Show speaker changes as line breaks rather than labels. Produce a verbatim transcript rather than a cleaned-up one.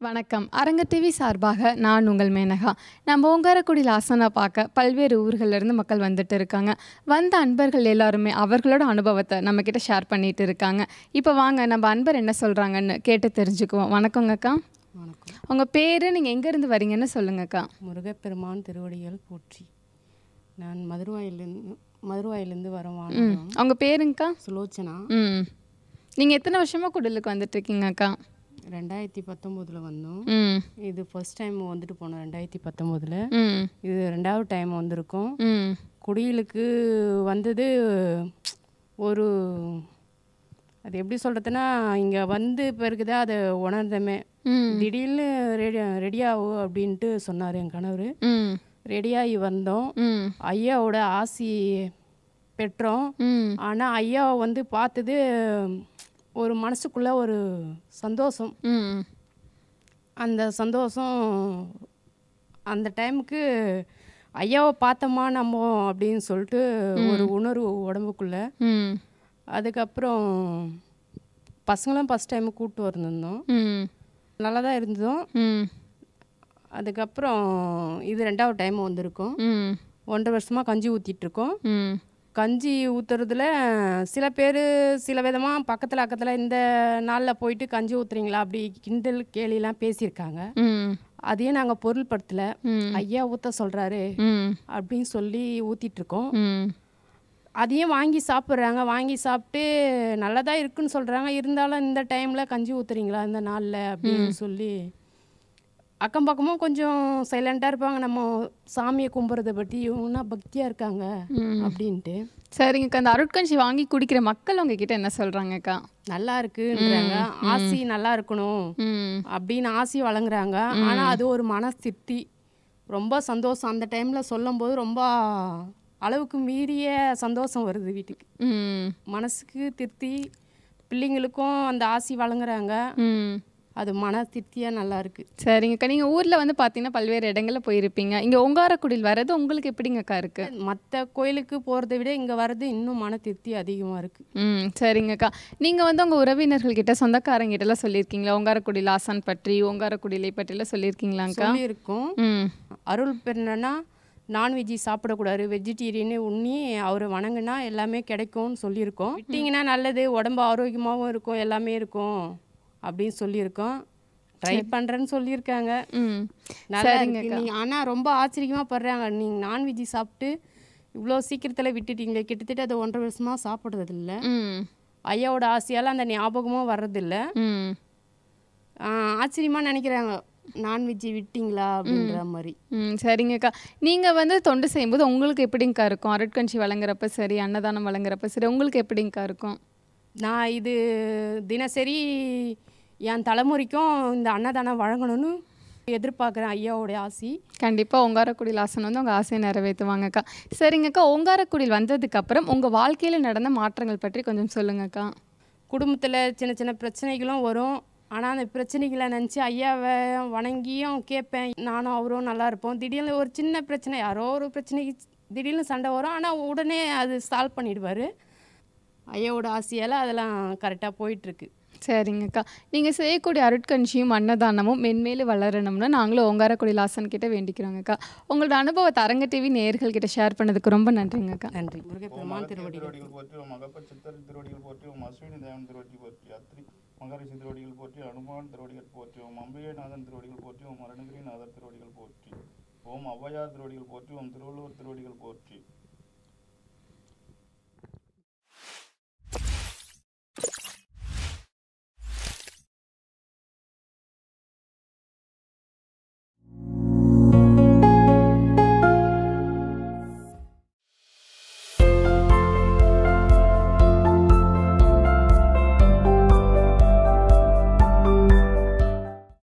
வணக்கம். அரங்க டிவி சார்பாக நான் உங்கள் மேனகா. நம்ம ஓங்காரக்குடில் ஆசனா பார்க்க பல்வேறு ஊர்கள்லேருந்து மக்கள் வந்துட்டு இருக்காங்க. வந்த அன்பர்கள் எல்லாருமே அவர்களோட அனுபவத்தை நம்மக்கிட்ட ஷேர் பண்ணிட்டு இருக்காங்க. இப்போ வாங்க நம்ம அன்பர் என்ன சொல்கிறாங்கன்னு கேட்டு தெரிஞ்சுக்குவோம். வணக்கங்க அக்கா.
வணக்கம்.
உங்கள் பேர், நீங்கள் எங்கேருந்து வரீங்கன்னு சொல்லுங்கக்கா.
முருகப்பெருமான் திருவடிகள் போற்றி. நான் மதுரவாயிலேருந்து மதுரவாயிலேருந்து வரேன்.
ம் உங்கள் பேருங்கக்கா?
சுலோச்சனா.
ம் நீங்கள் எத்தனை வருஷமாக குடிலுக்கு வந்துட்டுருக்கீங்க அக்கா?
ரெண்டாயிரத்தி பத்தொம்போதில் வந்தோம்.
ம்
இது ஃபர்ஸ்ட் டைம் வந்துட்டு போனோம் ரெண்டாயிரத்தி பத்தொம்போதில்.
ம்
இது ரெண்டாவது டைம் வந்திருக்கோம்.
ம்
குடிலுக்கு வந்தது ஒரு அது எப்படி சொல்கிறதுனா, இங்கே வந்து பிறகுதான் அதை உணர்ந்தமே. திடீர்னு ரெடி ரெடியாகு அப்படின்ட்டு சொன்னார் என் கணவர்.
ம்
ரெடியாகி வந்தோம்.
ம்
ஐயாவோட ஆசி பெற்றோம்.
ம்
ஆனால் ஐயாவை வந்து பார்த்தது ஒரு மனசுக்குள்ளே ஒரு சந்தோஷம்.
ம்
அந்த சந்தோஷம் அந்த டைமுக்கு ஐயாவை பார்த்தோமா நம்ம அப்படின்னு சொல்லிட்டு ஒரு உணர்வு உடம்புக்குள்ளே.
ம்
அதுக்கப்புறம் பசங்களும் ஃபஸ்ட் டைமு கூப்பிட்டு வந்திருந்தோம்.
ம்
நல்லா தான் இருந்தோம்.
ம்
அதுக்கப்புறம் இது ரெண்டாவது டைம் வந்திருக்கோம்.
ம்
ஒன்றரை வருஷமாக கஞ்சி ஊற்றிட்டுருக்கோம்.
ம்
கஞ்சி ஊற்றுறதுல சில பேர் சில விதமாக பக்கத்தில் அக்கத்தில் இந்த நாளில் போயிட்டு கஞ்சி ஊற்றுறீங்களா அப்படி கிண்டல் கேலிலாம் பேசியிருக்காங்க.
ம்
அதையும் நாங்கள் பொருள்படுத்தலை.
ம்
ஐயா ஊற்ற சொல்கிறாரு
ம்
அப்படின்னு சொல்லி ஊற்றிட்டுருக்கோம்.
ம்
அதையும் வாங்கி சாப்பிட்றாங்க. வாங்கி சாப்பிட்டு நல்லதாக இருக்குன்னு சொல்கிறாங்க. இருந்தாலும் இந்த டைமில் கஞ்சி ஊற்றுறீங்களா இந்த நாளில் அப்படின்னு சொல்லி அக்கம் பக்கமும் கொஞ்சம் சைலண்ட்டாக இருப்பாங்க. நம்ம சாமியை கும்பிட்றத பற்றி இவங்கன்னா பக்தியாக இருக்காங்க அப்படின்ட்டு.
சரிங்கக்கா. அந்த அருட்கஞ்சி வாங்கி குடிக்கிற மக்கள் உங்ககிட்ட என்ன சொல்கிறாங்கக்கா?
நல்லா இருக்குன்றாங்க. ஆசி நல்லா இருக்கணும்
ம்
அப்படின்னு ஆசி வழங்குறாங்க. ஆனால் அது ஒரு மன திருப்தி, ரொம்ப சந்தோஷம். அந்த டைமில் சொல்லும் போது ரொம்ப அளவுக்கு மீறிய சந்தோஷம் வருது வீட்டுக்கு.
ம்
மனசுக்கு திருப்தி, பிள்ளைங்களுக்கும் அந்த ஆசி வழங்குறாங்க.
ம்
அது மன திருப்தியாக நல்லா இருக்குது.
சரிங்கக்கா. நீங்கள் ஊரில் வந்து பார்த்தீங்கன்னா பல்வேறு இடங்களில் போயிருப்பீங்க. இங்கே ஓங்காரக்குடில் வர்றது உங்களுக்கு எப்படிங்கக்கா இருக்குது?
மற்ற கோயிலுக்கு போகிறத விட இங்கே வர்றது இன்னும் மன திருப்தி அதிகமாக இருக்குது.
ம் சரிங்கக்கா. நீங்கள் வந்து உங்கள் உறவினர்கள்கிட்ட சொந்தக்காரங்கிட்டலாம் சொல்லியிருக்கீங்களா ஓங்காரக்குடில் ஆசான் பற்றி, ஓங்காரக்குடிலை பற்றிலாம் சொல்லியிருக்கீங்களாங்க்கா?
சொல்லியிருக்கோம்.
ம்
அருள் பெருனா நான்வெஜ்ஜி சாப்பிடக்கூடாது, வெஜிடேரியனு உண்ணி அவரை வணங்கினா எல்லாமே கிடைக்கும்னு சொல்லியிருக்கோம். விட்டிங்கன்னா நல்லது, உடம்பு ஆரோக்கியமாகவும் இருக்கும், எல்லாமே இருக்கும் அப்படின்னு சொல்லியிருக்கோம். ட்ரை பண்ணுறேன்னு சொல்லியிருக்காங்க.
ம்
நல்லா இருக்கு. நீங்கள் ஆனால் ரொம்ப ஆச்சரியமாக படுறாங்க. நீங்கள் நான்வெஜ்ஜி சாப்பிட்டு இவ்வளோ சீக்கிரத்தில் விட்டுட்டீங்களே. கிட்டத்தட்ட அதை ஒன்றரை வருஷமாக சாப்பிட்றதில்ல.
ம்
ஐயாவோட ஆசையால் அந்த ஞாபகமும் வர்றதில்ல.
ம்
ஆச்சரியமாக நினைக்கிறாங்க, நான்வெஜ்ஜி விட்டிங்களா அப்படின்ற மாதிரி.
ம் சரிங்கக்கா. நீங்கள் வந்து தொண்டு செய்யும்போது உங்களுக்கு எப்படிங்கக்கா இருக்கும்? அருட்கஞ்சி வழங்குறப்ப சரி, அன்னதானம் வழங்குறப்ப சரி, உங்களுக்கு எப்படிங்கக்கா இருக்கும்?
நான் இது தினசரி என் தலைமுறைக்கும் இந்த அன்னதானம் வழங்கணும்னு எதிர்பார்க்குறேன். ஐயாவோடைய ஆசி
கண்டிப்பாக ஓங்காரக்குடில் ஆசன் வந்து உங்கள் ஆசையை நிறைவேற்றுவாங்கக்கா. சரிங்கக்கா. ஓங்காரக்குடில் வந்ததுக்கப்புறம் உங்கள் வாழ்க்கையில் நடந்த மாற்றங்கள் பற்றி கொஞ்சம் சொல்லுங்கக்கா.
குடும்பத்தில் சின்ன சின்ன பிரச்சனைகளும் வரும். ஆனால் அந்த பிரச்சனைகளை நினச்சி ஐயாவை வணங்கியும் கேட்பேன். நானும் அவரும் நல்லா இருப்போம். திடீர்னு ஒரு சின்ன பிரச்சனை, யாரோ ஒரு பிரச்சனைக்கு திடீர்னு சண்டை வரும். ஆனால் உடனே அது சால்வ் பண்ணிடுவார். ஐயாவோட ஆசையால் அதெல்லாம் கரெக்டாக போயிட்டுருக்கு.
சரிங்கக்கா. நீங்கள் செய்யக்கூடிய அருட்கஞ்சியும் அன்னதானமும் மென்மேலும் வளரணும்னு நாங்களும் ஓங்காரக்குடில் ஆசன் கிட்ட வேண்டிக்கிறோங்கக்கா. உங்களோட அனுபவத்தை அரங்க டிவி நேயர்கள் கிட்ட ஷேர் பண்ணதுக்கு ரொம்ப நன்றிங்கக்கா.
நன்றி. முருகப்பெருமான் திருவடிகள்
போற்றி, மகப்ப சித்தர் திருவடிகள் போற்றி, அஸ்வினி தேவன் திருவடி போற்றி, அத்ரி மகரிஷி திருவடிகள் போற்றி, அனுமான் திருவடிகள் போற்றி, ஓம் அம்பிகைநாதன் திருவடிகள் போற்றி, ஓம் அருணகிரிநாதர் திருவடிகள் போற்றி, ஓம் ஔவையார் திருவடிகள் போற்றி, ஓம் திருவள்ளுவர் திருவடிகள் போற்றி,